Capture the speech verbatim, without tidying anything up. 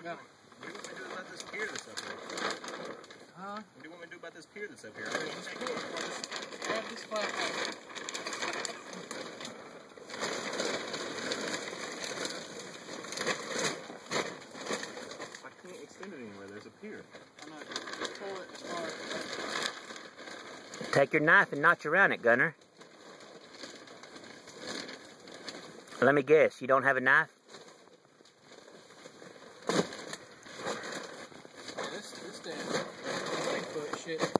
Got it. What do you want me to do about this pier that's up here? Huh? What do you want me to do about this pier that's up here? I mean, Just pull it. Just grab this flap out. I can't extend it anywhere. There's a pier. I know. Just pull it as far as... Take your knife and notch around it, Gunner. Let me guess, you don't have a knife?